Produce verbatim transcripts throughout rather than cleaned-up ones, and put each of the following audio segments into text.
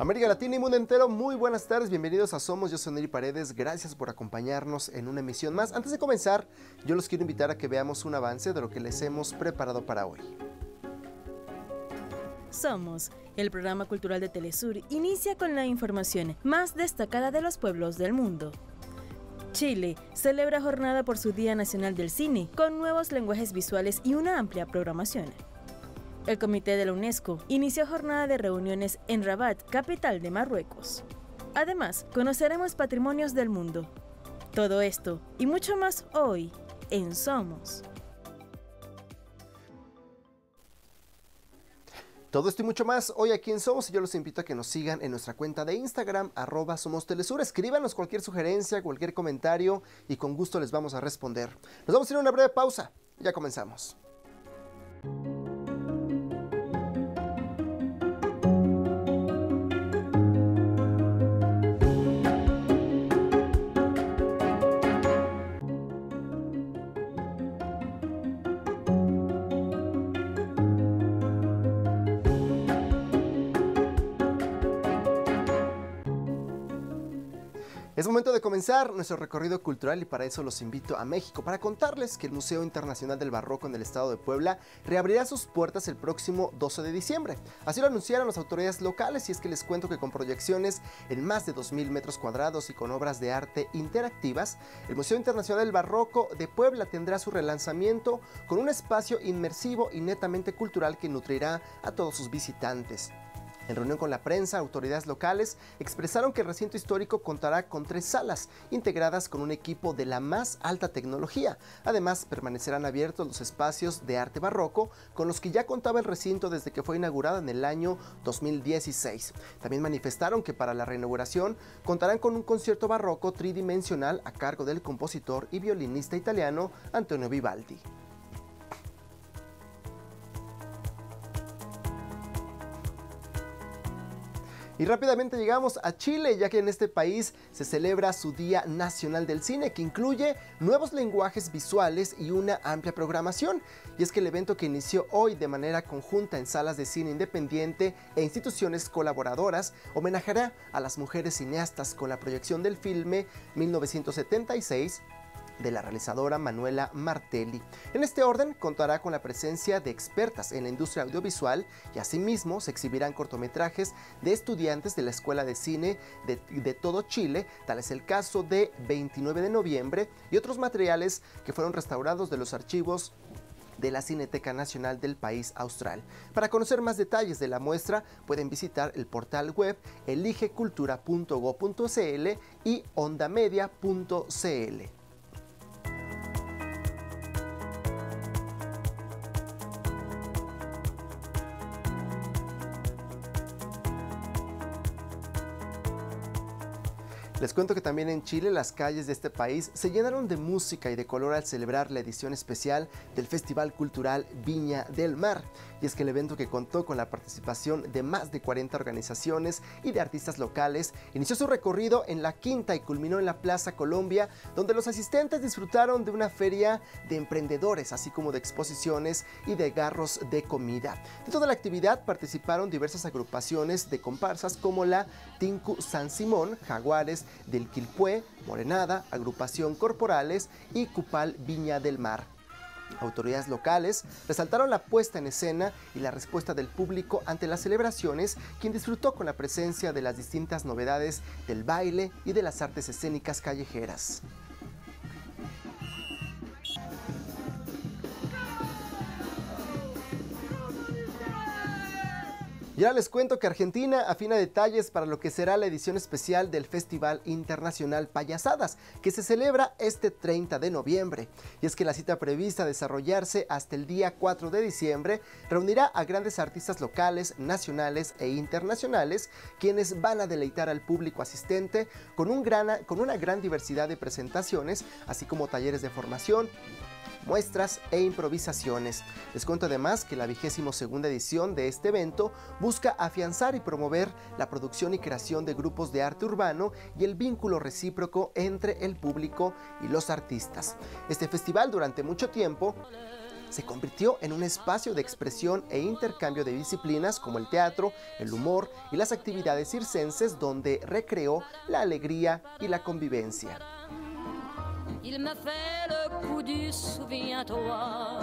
América Latina y mundo entero, muy buenas tardes, bienvenidos a Somos, yo soy Neri Paredes, gracias por acompañarnos en una emisión más. Antes de comenzar, yo los quiero invitar a que veamos un avance de lo que les hemos preparado para hoy. Somos, el programa cultural de Telesur, inicia con la información más destacada de los pueblos del mundo. Chile celebra jornada por su Día Nacional del Cine, con nuevos lenguajes visuales y una amplia programación. El Comité de la UNESCO inició jornada de reuniones en Rabat, capital de Marruecos. Además, conoceremos patrimonios del mundo. Todo esto y mucho más hoy en Somos. Todo esto y mucho más hoy aquí en Somos, y yo los invito a que nos sigan en nuestra cuenta de Instagram, arroba Somos Telesur. Escríbanos cualquier sugerencia, cualquier comentario y con gusto les vamos a responder. Nos vamos a ir a una breve pausa, ya comenzamos. Es momento de comenzar nuestro recorrido cultural y para eso los invito a México para contarles que el Museo Internacional del Barroco en el estado de Puebla reabrirá sus puertas el próximo doce de diciembre. Así lo anunciaron las autoridades locales y es que les cuento que con proyecciones en más de dos mil metros cuadrados y con obras de arte interactivas, el Museo Internacional del Barroco de Puebla tendrá su relanzamiento con un espacio inmersivo y netamente cultural que nutrirá a todos sus visitantes. En reunión con la prensa, autoridades locales expresaron que el recinto histórico contará con tres salas integradas con un equipo de la más alta tecnología. Además, permanecerán abiertos los espacios de arte barroco con los que ya contaba el recinto desde que fue inaugurado en el año dos mil dieciséis. También manifestaron que para la reinauguración contarán con un concierto barroco tridimensional a cargo del compositor y violinista italiano Antonio Vivaldi. Y rápidamente llegamos a Chile, ya que en este país se celebra su Día Nacional del Cine, que incluye nuevos lenguajes visuales y una amplia programación. Y es que el evento, que inició hoy de manera conjunta en salas de cine independiente e instituciones colaboradoras, homenajeará a las mujeres cineastas con la proyección del filme mil novecientos setenta y seis, de la realizadora Manuela Martelli. En este orden contará con la presencia de expertas en la industria audiovisual y asimismo se exhibirán cortometrajes de estudiantes de la Escuela de Cine de, de todo Chile, tal es el caso de veintinueve de noviembre, y otros materiales que fueron restaurados de los archivos de la Cineteca Nacional del país austral. Para conocer más detalles de la muestra pueden visitar el portal web eligecultura punto gob punto cl y ondamedia punto cl. Les cuento que también en Chile las calles de este país se llenaron de música y de color al celebrar la edición especial del Festival Cultural Viña del Mar. Y es que el evento, que contó con la participación de más de cuarenta organizaciones y de artistas locales, inició su recorrido en La Quinta y culminó en la Plaza Colombia, donde los asistentes disfrutaron de una feria de emprendedores, así como de exposiciones y de garros de comida. Dentro de la actividad participaron diversas agrupaciones de comparsas como la Tinku San Simón, Jaguares del Quilpué, Morenada, Agrupación Corporales y Cupal Viña del Mar. Autoridades locales resaltaron la puesta en escena y la respuesta del público ante las celebraciones, quien disfrutó con la presencia de las distintas novedades del baile y de las artes escénicas callejeras. Y ahora les cuento que Argentina afina detalles para lo que será la edición especial del Festival Internacional Payasadas, que se celebra este treinta de noviembre. Y es que la cita prevista a desarrollarse hasta el día cuatro de diciembre reunirá a grandes artistas locales, nacionales e internacionales, quienes van a deleitar al público asistente con, un gran, con una gran diversidad de presentaciones, así como talleres de formación, muestras e improvisaciones. Les cuento además que la vigésimo segunda edición de este evento busca afianzar y promover la producción y creación de grupos de arte urbano y el vínculo recíproco entre el público y los artistas. Este festival durante mucho tiempo se convirtió en un espacio de expresión e intercambio de disciplinas como el teatro, el humor y las actividades circenses, donde recreó la alegría y la convivencia. Il m'a fait le coup du souviens-toi.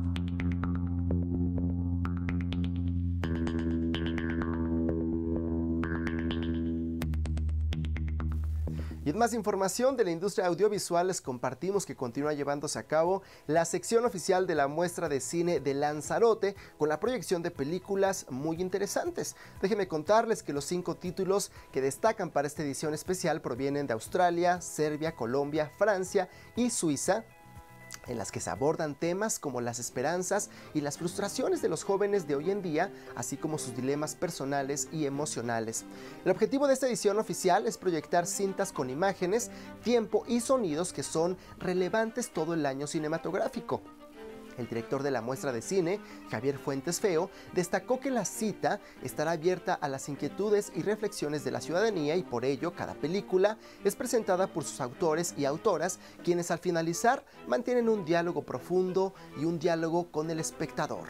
Y en más información de la industria audiovisual les compartimos que continúa llevándose a cabo la sección oficial de la muestra de cine de Lanzarote con la proyección de películas muy interesantes. Déjenme contarles que los cinco títulos que destacan para esta edición especial provienen de Australia, Serbia, Colombia, Francia y Suiza, en las que se abordan temas como las esperanzas y las frustraciones de los jóvenes de hoy en día, así como sus dilemas personales y emocionales. El objetivo de esta edición oficial es proyectar cintas con imágenes, tiempo y sonidos que son relevantes todo el año cinematográfico. El director de la muestra de cine, Javier Fuentes Feo, destacó que la cita estará abierta a las inquietudes y reflexiones de la ciudadanía y por ello cada película es presentada por sus autores y autoras, quienes al finalizar mantienen un diálogo profundo y un diálogo con el espectador.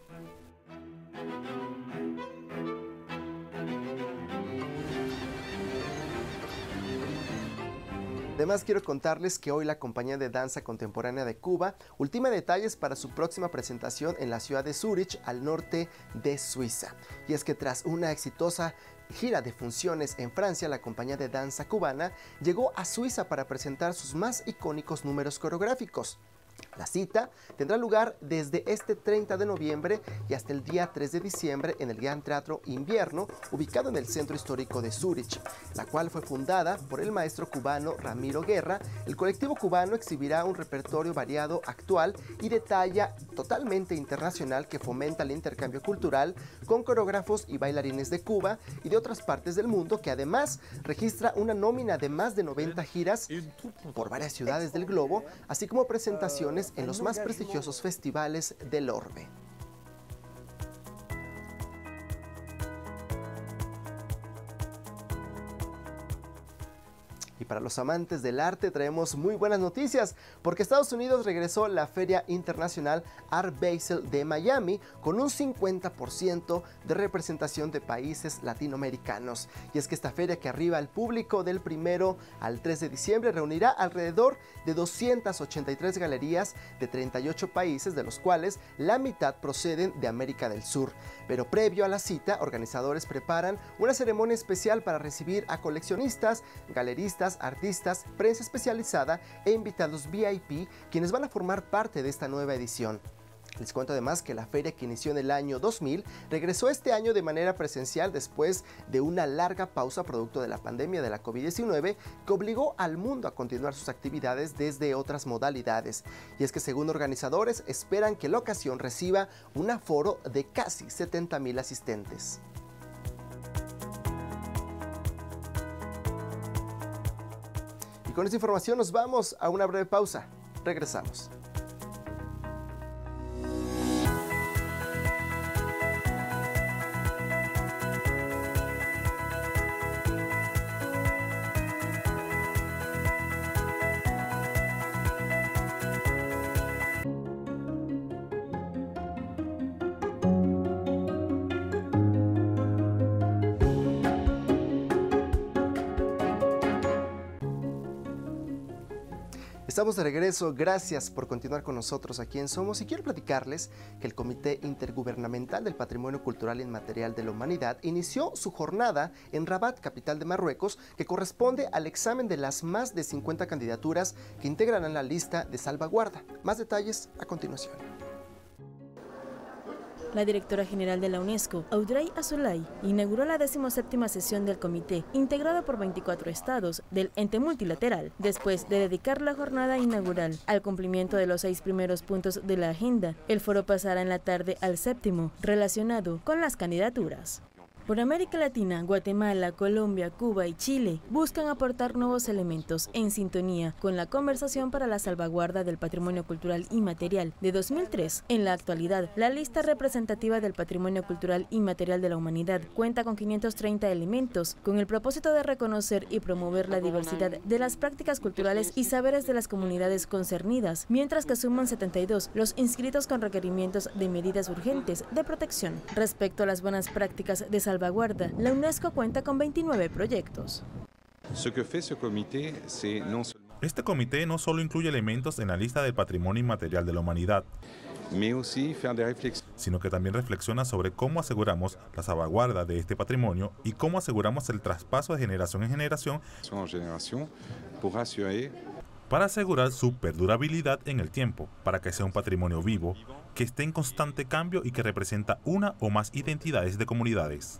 Además, quiero contarles que hoy la Compañía de Danza Contemporánea de Cuba ultima detalles para su próxima presentación en la ciudad de Zúrich, al norte de Suiza. Y es que tras una exitosa gira de funciones en Francia, la Compañía de Danza Cubana llegó a Suiza para presentar sus más icónicos números coreográficos. La cita tendrá lugar desde este treinta de noviembre y hasta el día tres de diciembre en el Gran Teatro Invierno, ubicado en el centro histórico de Zúrich, la cual fue fundada por el maestro cubano Ramiro Guerra. El colectivo cubano exhibirá un repertorio variado, actual y de talla totalmente internacional que fomenta el intercambio cultural con coreógrafos y bailarines de Cuba y de otras partes del mundo, que además registra una nómina de más de noventa giras por varias ciudades del globo, así como presentaciones en los más prestigiosos festivales del orbe. Y para los amantes del arte traemos muy buenas noticias, porque Estados Unidos regresó la Feria Internacional Art Basel de Miami con un cincuenta por ciento de representación de países latinoamericanos. Y es que esta feria, que arriba al público del primero al tres de diciembre, reunirá alrededor de doscientas ochenta y tres galerías de treinta y ocho países, de los cuales la mitad proceden de América del Sur. Pero previo a la cita, organizadores preparan una ceremonia especial para recibir a coleccionistas, galeristas, artistas, prensa especializada e invitados V I P, quienes van a formar parte de esta nueva edición. Les cuento además que la feria, que inició en el año dos mil, regresó este año de manera presencial después de una larga pausa producto de la pandemia de la COVID diecinueve, que obligó al mundo a continuar sus actividades desde otras modalidades. Y es que, según organizadores, esperan que la ocasión reciba un aforo de casi setenta mil asistentes. Y con esta información nos vamos a una breve pausa. Regresamos. Estamos de regreso, gracias por continuar con nosotros aquí en Somos, y quiero platicarles que el Comité Intergubernamental del Patrimonio Cultural Inmaterial de la Humanidad inició su jornada en Rabat, capital de Marruecos, que corresponde al examen de las más de cincuenta candidaturas que integrarán la lista de salvaguarda. Más detalles a continuación. La directora general de la UNESCO, Audrey Azoulay, inauguró la decimoséptima sesión del comité, integrado por veinticuatro estados del ente multilateral, después de dedicar la jornada inaugural al cumplimiento de los seis primeros puntos de la agenda. El foro pasará en la tarde al séptimo, relacionado con las candidaturas. Por América Latina, Guatemala, Colombia, Cuba y Chile buscan aportar nuevos elementos en sintonía con la Conversación para la Salvaguarda del Patrimonio Cultural Inmaterial de dos mil tres. En la actualidad, la lista representativa del Patrimonio Cultural Inmaterial de la Humanidad cuenta con quinientos treinta elementos con el propósito de reconocer y promover la diversidad de las prácticas culturales y saberes de las comunidades concernidas, mientras que suman setenta y dos los inscritos con requerimientos de medidas urgentes de protección. Respecto a las buenas prácticas de salvaguarda, Salvaguarda, la UNESCO cuenta con veintinueve proyectos. Este comité no solo incluye elementos en la lista del patrimonio inmaterial de la humanidad, sino que también reflexiona sobre cómo aseguramos la salvaguarda de este patrimonio y cómo aseguramos el traspaso de generación en generación para asegurar su perdurabilidad en el tiempo, para que sea un patrimonio vivo, que esté en constante cambio y que representa una o más identidades de comunidades.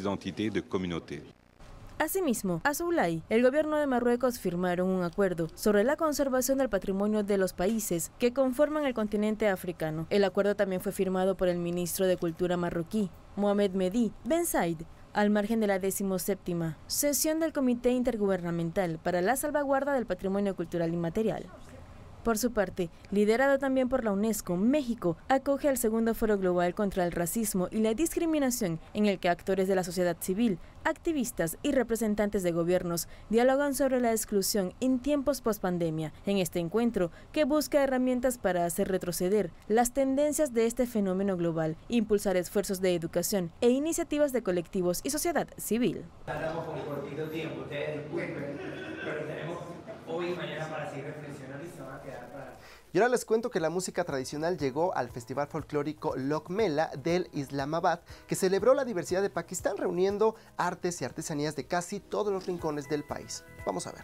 Asimismo, Azoulay, el gobierno de Marruecos firmaron un acuerdo sobre la conservación del patrimonio de los países que conforman el continente africano. El acuerdo también fue firmado por el ministro de Cultura marroquí, Mohamed Mehdi Ben Said, al margen de la decimoséptima sesión del Comité Intergubernamental para la Salvaguarda del Patrimonio Cultural Inmaterial. Por su parte, liderado también por la UNESCO, México acoge el segundo Foro Global contra el Racismo y la Discriminación, en el que actores de la sociedad civil, activistas y representantes de gobiernos dialogan sobre la exclusión en tiempos post-pandemia. En este encuentro, que busca herramientas para hacer retroceder las tendencias de este fenómeno global, impulsar esfuerzos de educación e iniciativas de colectivos y sociedad civil. Estamos con cortito tiempo, ustedes disculpen, pero tenemos hoy y mañana para seguir reflexionando y se van a quedar para... Y ahora les cuento que la música tradicional llegó al Festival Folclórico Lok Mela del Islamabad, que celebró la diversidad de Pakistán, reuniendo artes y artesanías de casi todos los rincones del país. Vamos a ver.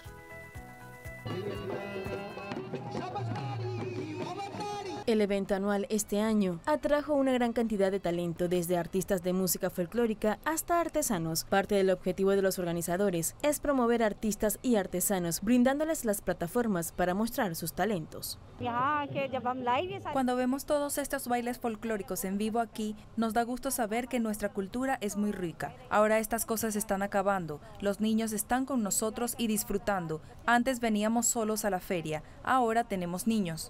El evento anual este año atrajo una gran cantidad de talento, desde artistas de música folclórica hasta artesanos. Parte del objetivo de los organizadores es promover artistas y artesanos, brindándoles las plataformas para mostrar sus talentos. Cuando vemos todos estos bailes folclóricos en vivo aquí, nos da gusto saber que nuestra cultura es muy rica. Ahora estas cosas están acabando, los niños están con nosotros y disfrutando. Antes veníamos solos a la feria, ahora tenemos niños.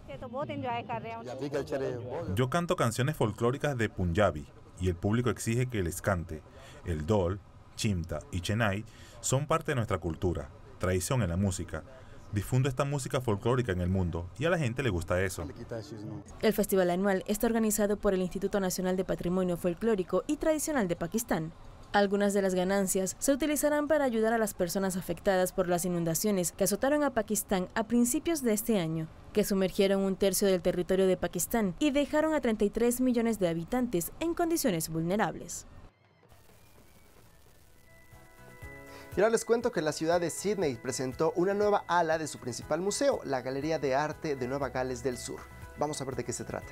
Yo canto canciones folclóricas de Punjabi y el público exige que les cante. El dol, chimta y chenai son parte de nuestra cultura, tradición en la música. Difundo esta música folclórica en el mundo y a la gente le gusta eso. El festival anual está organizado por el Instituto Nacional de Patrimonio Folclórico y Tradicional de Pakistán. Algunas de las ganancias se utilizarán para ayudar a las personas afectadas por las inundaciones que azotaron a Pakistán a principios de este año, que sumergieron un tercio del territorio de Pakistán y dejaron a treinta y tres millones de habitantes en condiciones vulnerables. Y ahora les cuento que la ciudad de Sydney presentó una nueva ala de su principal museo, la Galería de Arte de Nueva Gales del Sur. Vamos a ver de qué se trata.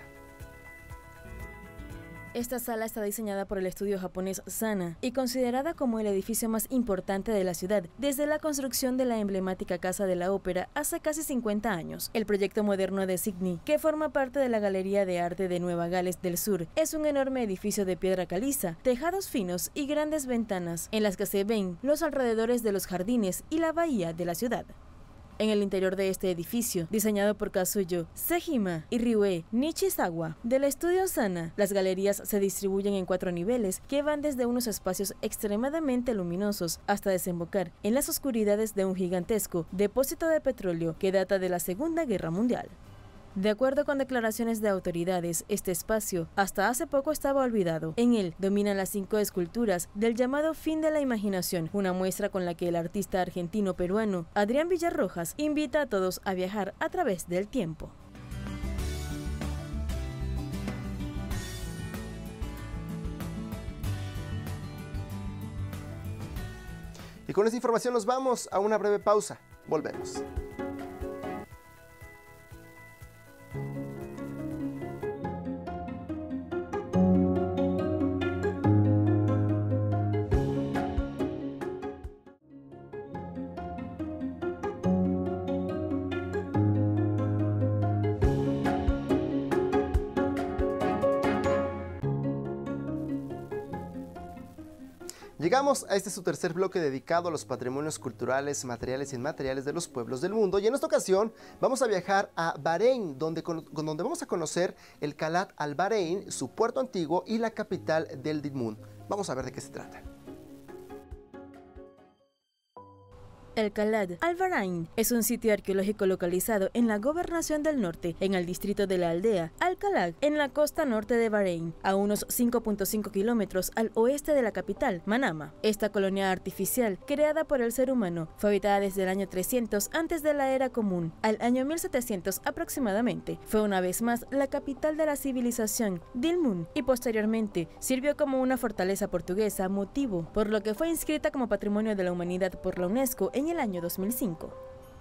Esta sala está diseñada por el estudio japonés Sana y considerada como el edificio más importante de la ciudad desde la construcción de la emblemática Casa de la Ópera hace casi cincuenta años. El proyecto moderno de Sydney, que forma parte de la Galería de Arte de Nueva Gales del Sur, es un enorme edificio de piedra caliza, tejados finos y grandes ventanas en las que se ven los alrededores de los jardines y la bahía de la ciudad. En el interior de este edificio, diseñado por Kazuyo Sejima y Ryue Nishizawa, del estudio Sana, las galerías se distribuyen en cuatro niveles que van desde unos espacios extremadamente luminosos hasta desembocar en las oscuridades de un gigantesco depósito de petróleo que data de la Segunda Guerra Mundial. De acuerdo con declaraciones de autoridades, este espacio hasta hace poco estaba olvidado. En él dominan las cinco esculturas del llamado Fin de la Imaginación, una muestra con la que el artista argentino-peruano Adrián Villarrojas invita a todos a viajar a través del tiempo. Y con esta información nos vamos a una breve pausa. Volvemos. Llegamos a este su tercer bloque dedicado a los patrimonios culturales, materiales y inmateriales de los pueblos del mundo, y en esta ocasión vamos a viajar a Bahrein, donde, con, donde vamos a conocer el Qalat Al Bahrein, su puerto antiguo y la capital del Dilmun. Vamos a ver de qué se trata. El Qalat Al Bahrein es un sitio arqueológico localizado en la Gobernación del Norte, en el distrito de la aldea Al-Qalat, en la costa norte de Bahrein, a unos cinco punto cinco kilómetros al oeste de la capital, Manama. Esta colonia artificial, creada por el ser humano, fue habitada desde el año trescientos antes de la era común, al año mil setecientos aproximadamente. Fue una vez más la capital de la civilización Dilmun y posteriormente sirvió como una fortaleza portuguesa, motivo por lo que fue inscrita como Patrimonio de la Humanidad por la UNESCO en el año dos mil cinco.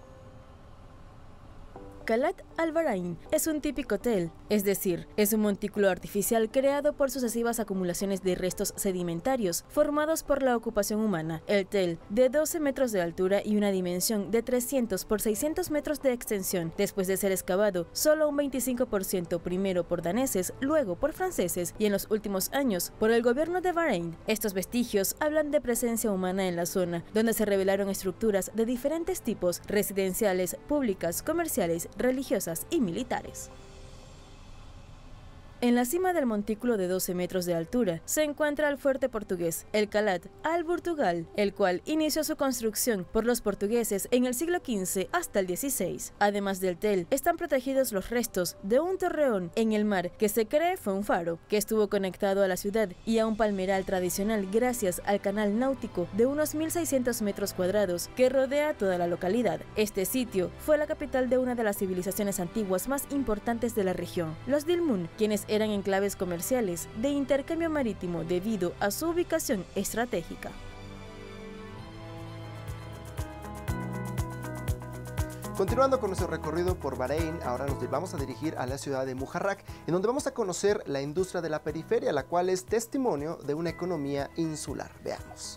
Qalat Al Bahrein es un típico tel, es decir, es un montículo artificial creado por sucesivas acumulaciones de restos sedimentarios formados por la ocupación humana. El tel, de doce metros de altura y una dimensión de trescientos por seiscientos metros de extensión, después de ser excavado solo un veinticinco por ciento primero por daneses, luego por franceses y en los últimos años por el gobierno de Bahrein. Estos vestigios hablan de presencia humana en la zona, donde se revelaron estructuras de diferentes tipos, residenciales, públicas, comerciales, religiosas y militares. En la cima del montículo de doce metros de altura se encuentra el fuerte portugués, el Qalat Al Portugal, el cual inició su construcción por los portugueses en el siglo quince hasta el dieciséis. Además del tel, están protegidos los restos de un torreón en el mar que se cree fue un faro, que estuvo conectado a la ciudad y a un palmeral tradicional gracias al canal náutico de unos mil seiscientos metros cuadrados que rodea toda la localidad. Este sitio fue la capital de una de las civilizaciones antiguas más importantes de la región, los Dilmun, quienes eran enclaves comerciales de intercambio marítimo debido a su ubicación estratégica. Continuando con nuestro recorrido por Bahrein, ahora nos vamos a dirigir a la ciudad de Muharraq, en donde vamos a conocer la industria de la periferia, la cual es testimonio de una economía insular. Veamos.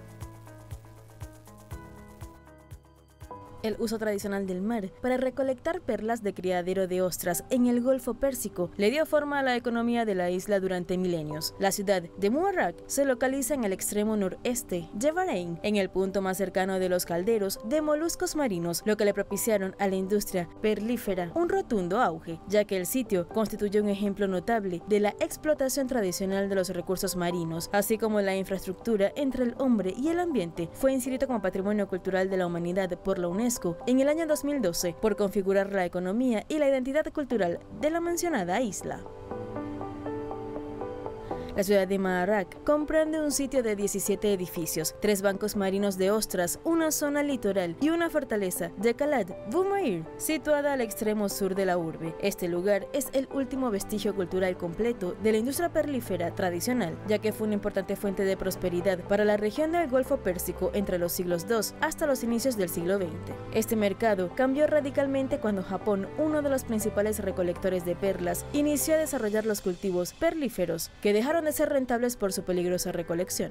El uso tradicional del mar para recolectar perlas de criadero de ostras en el Golfo Pérsico le dio forma a la economía de la isla durante milenios. La ciudad de Muharraq se localiza en el extremo noreste de Bahrein, en el punto más cercano de los calderos de moluscos marinos, lo que le propiciaron a la industria perlífera un rotundo auge, ya que el sitio constituye un ejemplo notable de la explotación tradicional de los recursos marinos, así como la infraestructura entre el hombre y el ambiente. Fue inscrito como Patrimonio Cultural de la Humanidad por la UNESCO en el año dos mil doce por configurar la economía y la identidad cultural de la mencionada isla. La ciudad de Muharraq comprende un sitio de diecisiete edificios, tres bancos marinos de ostras, una zona litoral y una fortaleza de Qalat Boumair, situada al extremo sur de la urbe. Este lugar es el último vestigio cultural completo de la industria perlífera tradicional, ya que fue una importante fuente de prosperidad para la región del Golfo Pérsico entre los siglos dos hasta los inicios del siglo veinte. Este mercado cambió radicalmente cuando Japón, uno de los principales recolectores de perlas, inició a desarrollar los cultivos perlíferos, que dejaron de ser rentables por su peligrosa recolección.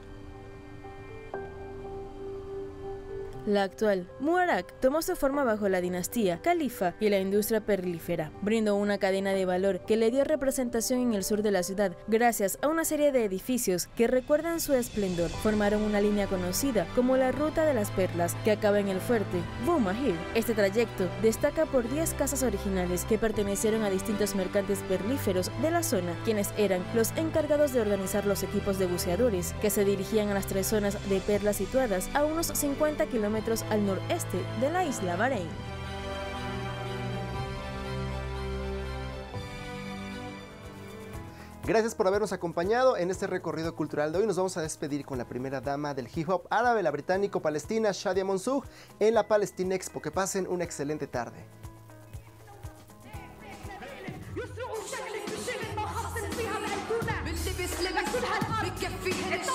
La actual Muharraq tomó su forma bajo la dinastía califa y la industria perlífera. Brindó una cadena de valor que le dio representación en el sur de la ciudad gracias a una serie de edificios que recuerdan su esplendor. Formaron una línea conocida como la Ruta de las Perlas que acaba en el fuerte Boumair. Este trayecto destaca por diez casas originales que pertenecieron a distintos mercantes perlíferos de la zona, quienes eran los encargados de organizar los equipos de buceadores que se dirigían a las tres zonas de perlas situadas a unos cincuenta kilómetros al noreste de la isla Bahrein. Gracias por habernos acompañado en este recorrido cultural de hoy. Nos vamos a despedir con la primera dama del hip hop árabe, la británico-palestina Shadia Mansour, en la Palestine Expo. Que pasen una excelente tarde. بكفي